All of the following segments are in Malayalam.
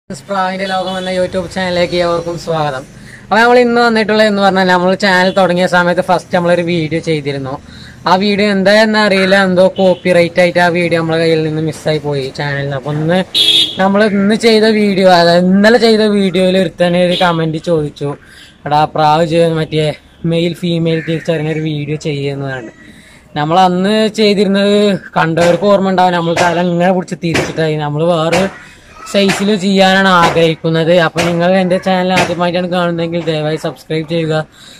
പ്രാവിന്റെ ലോകം എന്ന യൂട്യൂബ് ചാനലിലേക്ക് ഏവർക്കും സ്വാഗതം. അപ്പൊ നമ്മൾ ഇന്ന് വന്നിട്ടുള്ള എന്ന് പറഞ്ഞാൽ നമ്മൾ ചാനൽ തുടങ്ങിയ സമയത്ത് ഫസ്റ്റ് നമ്മളൊരു വീഡിയോ ചെയ്തിരുന്നു. ആ വീഡിയോ എന്തായെന്ന് അറിയില്ല, എന്തോ കോപ്പിറൈറ്റ് ആയിട്ട് ആ വീഡിയോ നമ്മളെ കയ്യിൽ നിന്ന് മിസ്സായി പോയി ചാനലിന്. അപ്പൊ നമ്മൾ ഇന്ന് ചെയ്ത വീഡിയോ, അതായത് ഇന്നലെ ചെയ്ത വീഡിയോയിൽ ഒരുത്തന്നെ ഒരു കമന്റ് ചോദിച്ചു, എടാ പ്രാവ് ചെയ്യുന്ന മറ്റേ മെയിൽ ഫീമെയിൽ തിരിച്ചറിഞ്ഞ ഒരു വീഡിയോ ചെയ്യുന്നതാണ്. നമ്മൾ അന്ന് ചെയ്തിരുന്നത് കണ്ടവർക്ക് ഓർമ്മ ഉണ്ടാവും. നമ്മൾ തല ഇങ്ങനെ പിടിച്ച് തിരിച്ചിട്ടായി നമ്മൾ വേറെ സൈസിൽ ചെയ്യാനാണ് ആഗ്രഹിക്കുന്നത്. അപ്പൊ നിങ്ങൾ എന്റെ ചാനൽ ആദ്യമായിട്ടാണ് കാണുന്നതെങ്കിൽ ദയവായി സബ്സ്ക്രൈബ് ചെയ്യുക.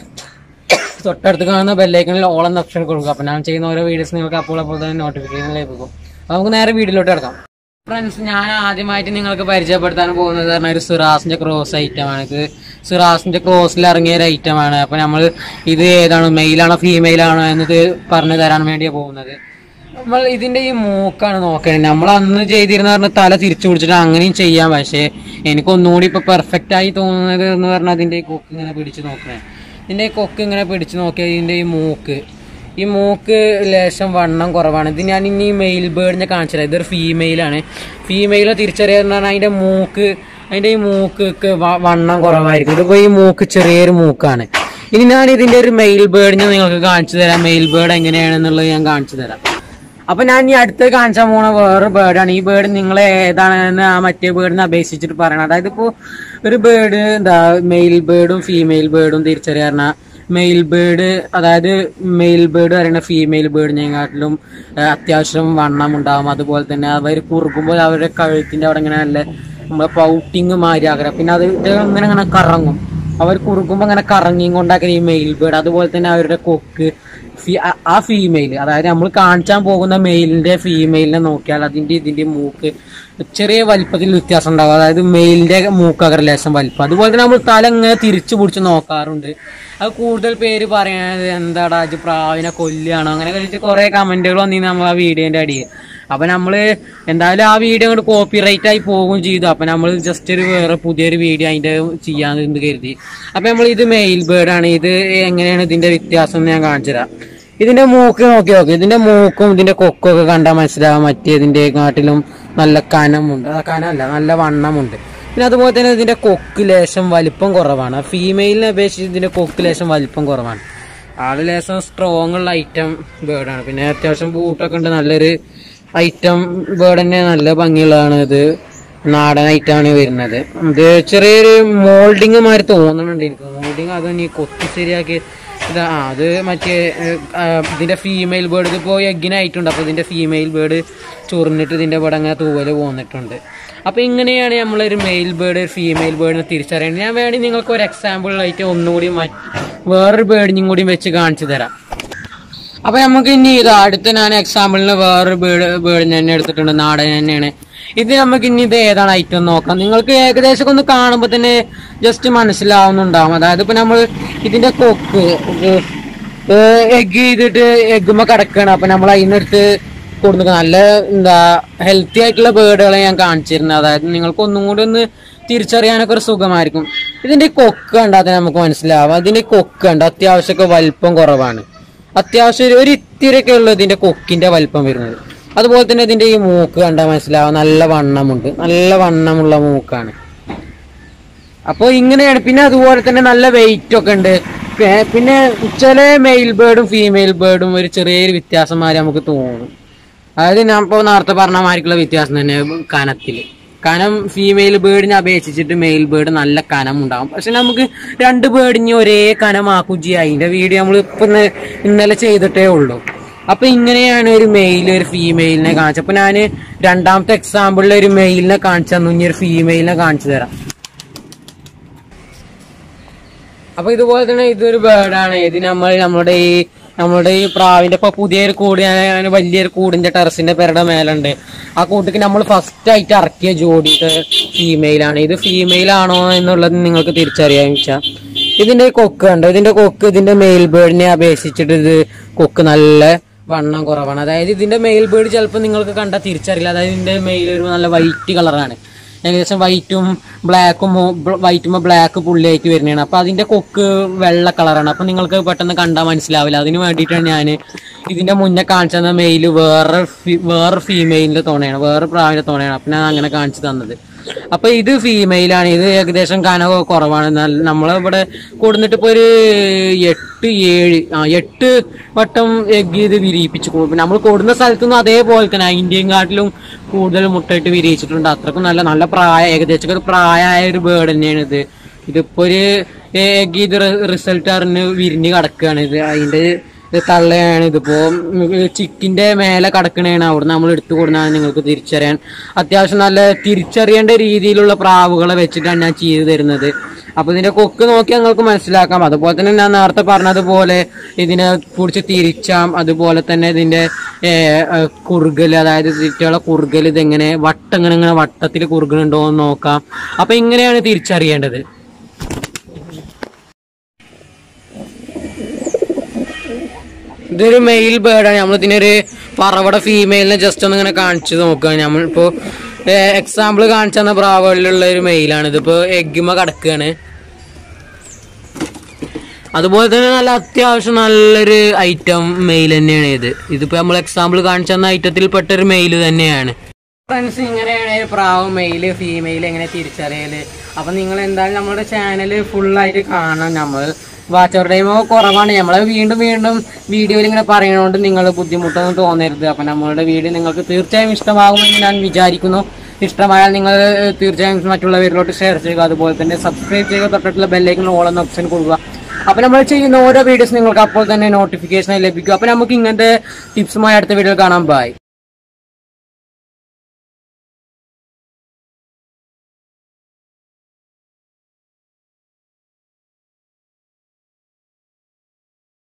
തൊട്ടടുത്ത് കാണുന്ന ബെല്ലൈക്കണിൽ ഓൾ എന്ന ഓപ്ഷൻ കൊടുക്കുക. അപ്പൊ ഞാൻ ചെയ്യുന്ന ഓരോ വീഡിയോസ് നിങ്ങൾക്ക് അപ്പോൾ തന്നെ നോട്ടിഫിക്കേഷൻ ലഭിക്കും. അപ്പൊ നമുക്ക് നേരെ വീഡിയോയിലോട്ട് കിടക്കാം. ഫ്രണ്ട്സ്, ഞാൻ ആദ്യമായിട്ട് നിങ്ങൾക്ക് പരിചയപ്പെടുത്താൻ പോകുന്നത് പറഞ്ഞാൽ ഒരു സിറാസിന്റെ ക്രോസ് ഐറ്റമാണ്. ഇത് സിറാസിന്റെ ക്രോസിൽ ഇറങ്ങിയ ഒരു ഐറ്റമാണ്. അപ്പൊ നമ്മൾ ഇത് ഏതാണ്, മെയിലാണോ ഫീമെയിലാണോ എന്നത് പറഞ്ഞു തരാൻ വേണ്ടിയാണ് പോകുന്നത്. നമ്മൾ ഇതിന്റെ ഈ മൂക്കാണ് നോക്കണേ. നമ്മൾ അന്ന് ചെയ്തിരുന്ന പറഞ്ഞാൽ തല തിരിച്ചു പിടിച്ചിട്ട് അങ്ങനെയും ചെയ്യാം. പക്ഷെ എനിക്കൊന്നുകൂടി ഇപ്പൊ പെർഫെക്റ്റ് ആയി തോന്നുന്നത് എന്ന് പറഞ്ഞാൽ അതിന്റെ ഈ കൊക്ക് ഇങ്ങനെ പിടിച്ച് നോക്കണേ. ഇതിന്റെ ഈ കൊക്ക് ഇങ്ങനെ പിടിച്ച് നോക്കിയാൽ ഇതിന്റെ ഈ മൂക്ക് ലേശം വണ്ണം കുറവാണ്. ഇത് ഞാൻ ഇനി മെയിൽ ബേർഡിനെ കാണിച്ചില്ല. ഇതൊരു ഫീമെയിലാണ്. ഫീമെയിലെ തിരിച്ചറിയാന്ന് പറഞ്ഞാൽ അതിന്റെ ഈ മൂക്ക് വണ്ണം കുറവായിരിക്കും. ഇതിപ്പോ ഈ മൂക്ക് ചെറിയൊരു മൂക്കാണ്. ഇനി ഞാൻ ഇതിന്റെ ഒരു മെയിൽ ബേർഡിനെ നിങ്ങൾക്ക് കാണിച്ചു തരാം. മെയിൽ ബേർഡ് എങ്ങനെയാണെന്നുള്ളത് ഞാൻ കാണിച്ചു തരാം. അപ്പൊ ഞാൻ ഈ അടുത്ത് കാണിച്ചാൽ പോണ വേറൊരു ബേർഡാണ്. ഈ ബേർഡ് നിങ്ങൾ ഏതാണെന്ന് ആ മറ്റേ ബേർഡിനെ അപേക്ഷിച്ചിട്ട് പറയണം. അതായത് ഇപ്പോ ഒരു ബേർഡ് മെയിൽ ബേർഡും ഫീമെയിൽ ബേർഡും തിരിച്ചറിയാറുണ്ട്. മെയിൽ ബേർഡ്, അതായത് മെയിൽ ബേർഡ് പറയുന്ന ഫീമെയിൽ ബേർഡിനെക്കാട്ടിലും അത്യാവശ്യം വണ്ണം ഉണ്ടാവും. അതുപോലെ തന്നെ അവർ കുറുക്കുമ്പോൾ അവരുടെ കഴുത്തിന്റെ അവിടെ ഇങ്ങനെ നല്ല നമ്മളെ പൗട്ടിങ് മാറി ആഗ്രഹം. പിന്നെ അത് ഇങ്ങനെ കറങ്ങും. അവർ കുറുക്കുമ്പോൾ അങ്ങനെ കറങ്ങിയും കൊണ്ടാക്കുന്ന ഈ മെയിൽ ബേർഡ്. അതുപോലെ തന്നെ അവരുടെ കൊക്ക് ആ ഫീമെയിൽ, അതായത് നമ്മൾ കാണിച്ചാൻ പോകുന്ന മെയിലിന്റെ ഫീമെയിലിനെ നോക്കിയാൽ ഇതിന്റെ മൂക്ക് ചെറിയ വലിപ്പത്തിൽ വ്യത്യാസം ഉണ്ടാകും. അതായത് മെയിലിന്റെ മൂക്കകര ലേശം വലിപ്പം. അതുപോലെ തന്നെ നമ്മൾ തല ഇങ്ങനെ തിരിച്ചു പിടിച്ച് നോക്കാറുണ്ട്. അത് കൂടുതൽ പേര് പറയണത് എന്താടാ ഇത് പ്രാവിനെ കൊല്ലുകയാണോ അങ്ങനെ കഴിച്ച് കുറെ കമന്റുകൾ വന്നിരുന്നു നമ്മൾ ആ വീഡിയോന്റെ അടിയിൽ. അപ്പൊ നമ്മള് എന്തായാലും ആ വീഡിയോ അങ്ങോട്ട് കോപ്പിറൈറ്റ് ആയി പോകുകയും ചെയ്തു. അപ്പൊ നമ്മൾ ജസ്റ്റ് ഒരു വേറെ പുതിയൊരു വീഡിയോ അതിന്റെ ചെയ്യാന്ന് കരുതി. അപ്പൊ നമ്മൾ ഇത് മെയിൽ ബേർഡ് ആണ്. ഇത് എങ്ങനെയാണ് ഇതിന്റെ വ്യത്യാസം എന്ന് ഞാൻ കാണിച്ചു തരാം. ഇതിന്റെ മൂക്ക് നോക്കി. ഇതിന്റെ മൂക്കും ഇതിന്റെ കൊക്കും ഒക്കെ കണ്ടാൽ മനസ്സിലാവാൻ മറ്റേതിന്റെ കാട്ടിലും നല്ല കനമുണ്ട്. കനമല്ല, നല്ല വണ്ണമുണ്ട്. പിന്നെ അതുപോലെ തന്നെ ഇതിന്റെ കൊക്ക് ലേശം വലിപ്പം കുറവാണ്. ഫീമെയിലിനെ അപേക്ഷിച്ച് ഇതിന്റെ കൊക്ക് ലേശം വലിപ്പം കുറവാണ്. ആള് ലേശം സ്ട്രോങ് ഉള്ള ഐറ്റം ബേർഡാണ്. പിന്നെ അത്യാവശ്യം ബൂട്ടൊക്കെ ഉണ്ട്. നല്ലൊരു ഐറ്റം ബേർഡ് തന്നെ, നല്ല ഭംഗിയുള്ളതാണ്. ഇത് നാടൻ ഐറ്റമാണ് വരുന്നത്. ഇത് ചെറിയൊരു മോൾഡിങ് മാതിരി തോന്നുന്നുണ്ട് എനിക്ക്. മോൾഡിങ് അതൊന്നും ഈ കൊത്തി ശരിയാക്കി അത് മറ്റേ ഇതിന്റെ ഫീമെയിൽ ബേർഡ് ഇതിപ്പോ എഗ്ഗിനായിട്ടുണ്ട്. അപ്പൊ ഇതിന്റെ ഫീമെയിൽ ബേർഡ് ചൊറിഞ്ഞിട്ട് ഇതിന്റെ ഇവിടെ അങ്ങനെ തൂവല് പോന്നിട്ടുണ്ട്. അപ്പൊ ഇങ്ങനെയാണ് നമ്മളൊരു മെയിൽ ബേർഡ് ഫീമെയിൽ ബേർഡിനെ തിരിച്ചറിയേണ്ടത്. ഞാൻ വേണ്ടി നിങ്ങൾക്ക് ഒരു എക്സാമ്പിൾ ആയിട്ട് ഒന്നുകൂടി വേറൊരു ബേർഡിനും കൂടി വെച്ച് കാണിച്ചു തരാം. അപ്പൊ നമുക്ക് ഇനി ഇത് അടുത്ത് ഞാൻ എക്സാമ്പിളിന് വേറൊരു ബേർഡിനെ തന്നെ എടുത്തിട്ടുണ്ട്. നാടൻ തന്നെയാണ് ഇത്. നമുക്ക് ഇനി ഇത് ഏതാണ് ഐറ്റം നോക്കാം. നിങ്ങൾക്ക് ഏകദേശം ഒന്ന് കാണുമ്പോൾ തന്നെ ജസ്റ്റ് മനസ്സിലാവുന്നുണ്ടാവും. അതായത് ഇപ്പൊ നമ്മൾ ഇതിന്റെ കൊക്ക് എഗ് ചെയ്തിട്ട് എഗ്ഗുമ്പോ കിടക്കുകയാണ്. അപ്പൊ നമ്മൾ അതിനടുത്ത് കൊടുക്കുക. നല്ല ഹെൽത്തി ആയിട്ടുള്ള ബേർഡുകളെ ഞാൻ കാണിച്ചിരുന്നത്. അതായത് നിങ്ങൾക്ക് ഒന്നും കൂടി ഒന്ന് തിരിച്ചറിയാനൊക്കെ ഒരു സുഖമായിരിക്കും. ഇതിന്റെ കൊക്ക് കണ്ടാൽ നമുക്ക് മനസ്സിലാവും. അതിന്റെ കൊക്ക് കണ്ട അത്യാവശ്യമൊക്കെ വലിപ്പം കുറവാണ്. അത്യാവശ്യം ഒരു ഇത്തിരിയൊക്കെ ഉള്ളു ഇതിന്റെ കൊക്കിന്റെ വലിപ്പം വരുന്നത്. അതുപോലെ തന്നെ ഇതിന്റെ ഈ മൂക്ക് കണ്ടാൽ മനസ്സിലാവും. നല്ല വണ്ണമുണ്ട്, നല്ല വണ്ണമുള്ള മൂക്കാണ്. അപ്പൊ ഇങ്ങനെയാണ്. പിന്നെ അതുപോലെ തന്നെ നല്ല വെയിറ്റ് ഒക്കെ ഉണ്ട്. പിന്നെ ചില മെയിൽ ബേർഡും ഫീമെയിൽ ബേർഡും ഒരു ചെറിയൊരു വ്യത്യാസന്മാര് നമുക്ക് തോന്നും. അതായത് ഞാൻ ഇപ്പോൾ നേരത്തെ പറഞ്ഞ മാതിരിക്കുള്ള വ്യത്യാസം തന്നെ കനത്തില്. കനം ഫീമെയിൽ ബേർഡിനെ അപേക്ഷിച്ചിട്ട് മെയിൽ ബേർഡ് നല്ല കനം ഉണ്ടാകും. പക്ഷെ നമുക്ക് രണ്ട് ബേർഡിന് ഒരേ കനമാക്കുകയും ചെയ്യാം. അതിന്റെ വീഡിയോ നമ്മൾ ഇന്നലെ ചെയ്തിട്ടേ ഉള്ളൂ. അപ്പൊ ഇങ്ങനെയാണ് ഒരു മെയിൽ ഒരു ഫീമെയിലിനെ കാണിച്ചത്. അപ്പൊ ഞാൻ രണ്ടാമത്തെ എക്സാമ്പിളിൽ ഒരു മെയിലിനെ കാണിച്ചു തന്നു. ഇനി ഒരു ഫീമെയിലിനെ കാണിച്ചു തരാം. അപ്പൊ ഇതുപോലെ തന്നെ ഇതൊരു ബേർഡാണ്. ഇത് നമ്മുടെ ഈ പ്രാവിന്റെ ഇപ്പൊ പുതിയൊരു കൂട്, വലിയൊരു കൂടിന്റെ ടെറസിന്റെ പേരുടെ മേലുണ്ട്. ആ കൂട്ടിക്ക് നമ്മൾ ഫസ്റ്റ് ആയിട്ട് ഇറക്കിയ ജോഡി ഫീമെയിലാണ്. ഇത് ഫീമെയിൽ ആണോ എന്നുള്ളത് നിങ്ങൾക്ക് തിരിച്ചറിയാൻ വെച്ചാൽ ഇതിന്റെ കൊക്ക് കണ്ടോ. ഇതിന്റെ കൊക്ക് ഇതിന്റെ മെയിൽ ബേർഡിനെ അപേക്ഷിച്ചിട്ട് ഇത് കൊക്ക് നല്ല വണ്ണം കുറവാണ്. അതായത് ഇതിന്റെ മെയിൽ ബേർഡ് ചിലപ്പോൾ നിങ്ങൾക്ക് കണ്ടാൽ തിരിച്ചറിയില്ല. അതായത് ഇതിന്റെ മെയിൽ ഒരു നല്ല വൈറ്റ് കളറാണ്. ഏകദേശം വൈറ്റും ബ്ലാക്ക് പുള്ളിയായിട്ട് വരുന്നതാണ്. അപ്പൊ അതിന്റെ കൊക്ക് വെള്ള കളറാണ്. അപ്പൊ നിങ്ങൾക്ക് പെട്ടെന്ന് കണ്ടാൽ മനസ്സിലാവില്ല. അതിന് വേണ്ടിയിട്ടാണ് ഞാൻ ഇതിന്റെ മുന്നേ കാണിച്ചത് മെയിൽ വേറെ ഫീമെയിലിന്റെ തോണയാണ്, വേറെ പ്രാവിന്റെ തോണയാണ്. അപ്പൊ ഞാൻ അങ്ങനെ കാണിച്ചു തന്നത്. അപ്പൊ ഇത് ഫീമെയിലാണ്. ഇത് ഏകദേശം കനം കുറവാണ്. നമ്മളിവിടെ കൊടുന്നിട്ട് ഇപ്പൊ ഒരു 8 വട്ടം എഗ് ഇത് വിരിയിപ്പിച്ചു. നമ്മൾ കൊടുന്ന സ്ഥലത്തുനിന്ന് അതേപോലെ തന്നെ ഇന്ത്യൻ കാട്ടിലും കൂടുതൽ മുട്ടയിട്ട് വിരിയിച്ചിട്ടുണ്ട്. അത്രക്കും നല്ല ഏകദേശം ഒരു പ്രായമായ ഒരു ബേർഡ് തന്നെയാണ് ഇത്. ഇതിപ്പോ ഒരു എഗ് ഇത് റിസൾട്ട് അറിഞ്ഞ് വിരിഞ്ഞ് കിടക്കുകയാണ്. ഇത് അതിന്റെ തള്ളയാണ്. ഇതിപ്പോ ചിക്കിന്റെ മേലെ കിടക്കണേണ്. അവിടെ നമ്മൾ എടുത്തു കൊടുന്നാണ് നിങ്ങൾക്ക് തിരിച്ചറിയാൻ. അത്യാവശ്യം നല്ല തിരിച്ചറിയേണ്ട രീതിയിലുള്ള പ്രാവുകളെ വെച്ചിട്ടാണ് ഞാൻ ചെയ്തു തരുന്നത്. അപ്പൊ ഇതിന്റെ കൊക്ക് നോക്കി നിങ്ങൾക്ക് മനസ്സിലാക്കാം. അതുപോലെ തന്നെ ഞാൻ നേരത്തെ പറഞ്ഞതുപോലെ ഇതിനെ കുറിച്ച് തിരിച്ചാം. അതുപോലെ തന്നെ ഇതിന്റെ കുറുകൽ, അതായത് തീറ്റയുള്ള കുറുകൽ, ഇതെങ്ങനെ ഇങ്ങനെ വട്ടത്തിൽ കുറുകലുണ്ടോ എന്ന് നോക്കാം. അപ്പൊ ഇങ്ങനെയാണ് തിരിച്ചറിയേണ്ടത്. ഇതൊരു മെയിൽ ബേർഡാണ്. നമ്മളിതിനൊരു പറവട ഫീമെയിലിനെ ജസ്റ്റ് ഒന്ന് ഇങ്ങനെ കാണിച്ചു നോക്കുക. നമ്മളിപ്പോ എക്സാമ്പിൾ കാണിച്ചു തന്ന പ്രാവുകളിലുള്ള ഒരു മെയിലാണ്. ഇതിപ്പോ എഗ്ഗുമ കിടക്കുകയാണ്. അതുപോലെ തന്നെ നല്ല അത്യാവശ്യം നല്ലൊരു ഐറ്റം മെയിൽ തന്നെയാണ് ഇതിപ്പോ നമ്മൾ എക്സാമ്പിൾ കാണിച്ചു തന്ന ഐറ്റത്തിൽ പെട്ടൊരു മെയിൽ തന്നെയാണ്. ഫ്രണ്ട്സ്, ഇങ്ങനെയാണ് പ്രാവ് മെയില് ഫീമെയിൽ എങ്ങനെ തിരിച്ചറിയല്. അപ്പൊ നിങ്ങൾ എന്തായാലും നമ്മുടെ ചാനൽ ഫുള്ളായിട്ട് കാണാം. നമ്മൾ വാച്ച് അവർ ടൈം കുറവാണ്. നമ്മളെ വീണ്ടും വീഡിയോയിൽ ഇങ്ങനെ പറയുന്നതുകൊണ്ട് നിങ്ങൾ ബുദ്ധിമുട്ടൊന്നും തോന്നരുത്. അപ്പം നമ്മളുടെ വീഡിയോ നിങ്ങൾക്ക് തീർച്ചയായും ഇഷ്ടമാകുമെന്ന് ഞാൻ വിചാരിക്കുന്നു. ഇഷ്ടമായാൽ നിങ്ങൾ തീർച്ചയായും മറ്റുള്ളവരിലോട്ട് ഷെയർ ചെയ്യുക. അതുപോലെ തന്നെ സബ്സ്ക്രൈബ് ചെയ്യുക. തൊട്ടിട്ടുള്ള ബെല്ലൈക്കൺ ഓൾ എന്ന ഓപ്ഷൻ കൊടുക്കുക. അപ്പം നമ്മൾ ചെയ്യുന്ന ഓരോ വീഡിയോസ് നിങ്ങൾക്ക് അപ്പോൾ തന്നെ നോട്ടിഫിക്കേഷൻ ലഭിക്കും. അപ്പം നമുക്ക് ഇങ്ങനത്തെ ടിപ്സുമായി അടുത്ത വീഡിയോ കാണാം. ബൈ.